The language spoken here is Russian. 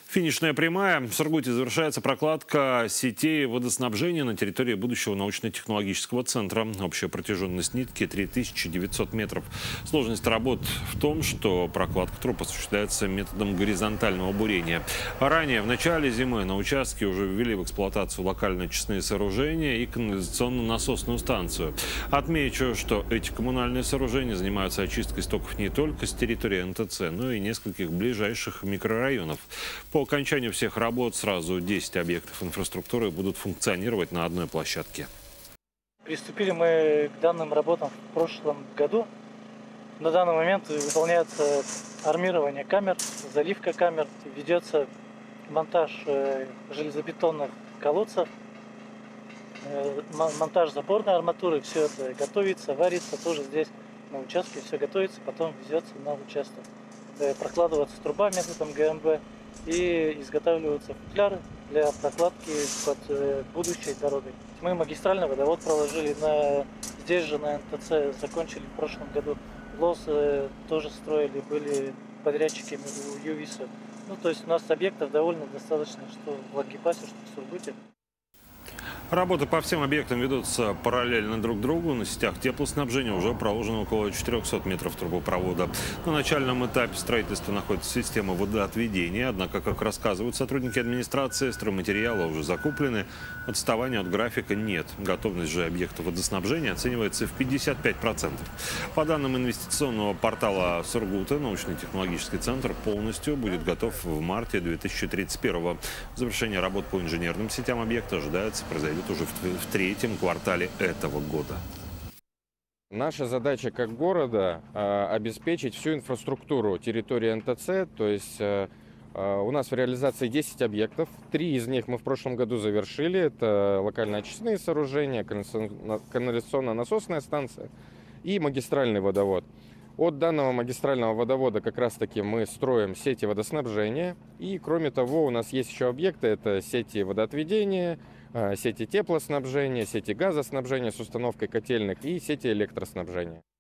Финишная прямая. В Сургуте завершается прокладка сетей водоснабжения на территории будущего научно-технологического центра. Общая протяженность нитки 3900 метров. Сложность работ в том, что прокладка труб осуществляется методом горизонтального бурения. Ранее, в начале зимы, на участке уже ввели в эксплуатацию локально-очистные сооружения и канализационно-насосную станцию. Отмечу, что эти коммунальные сооружения занимаются очисткой стоков не только с территории НТЦ, но и нескольких ближайших микрорайонов. По окончанию всех работ сразу 10 объектов инфраструктуры будут функционировать на одной площадке. Приступили мы к данным работам в прошлом году. На данный момент выполняется армирование камер, заливка камер, ведется монтаж железобетонных колодцев, монтаж заборной арматуры. Все это готовится, варится тоже здесь на участке, все готовится, потом везется на участок. Прокладывается труба методом ГМБ и изготавливаются футляры для прокладки под будущей дорогой. Мы магистральный водовод проложили, здесь же на НТЦ закончили в прошлом году. ЛОС тоже строили, были подрядчиками у ЮВИСа. То есть у нас объектов довольно достаточно, что в Лангепасе, что в Сургуте. Работы по всем объектам ведутся параллельно друг другу. На сетях теплоснабжения уже проложено около 400 метров трубопровода. На начальном этапе строительства находится система водоотведения. Однако, как рассказывают сотрудники администрации, стройматериалы уже закуплены. Отставания от графика нет. Готовность же объекта водоснабжения оценивается в 55%. По данным инвестиционного портала Сургута, научно-технологический центр полностью будет готов в марте 2031-го. Завершение работ по инженерным сетям объекта ожидается произойдет уже в третьем квартале этого года. Наша задача как города обеспечить всю инфраструктуру территории НТЦ. То есть у нас в реализации 10 объектов. 3 из них мы в прошлом году завершили. Это локально-очистные сооружения, канализационно-насосная станция и магистральный водовод. От данного магистрального водовода как раз-таки мы строим сети водоснабжения. И кроме того, у нас есть еще объекты. Это сети водоотведения, сети теплоснабжения, сети газоснабжения с установкой котельных и сети электроснабжения.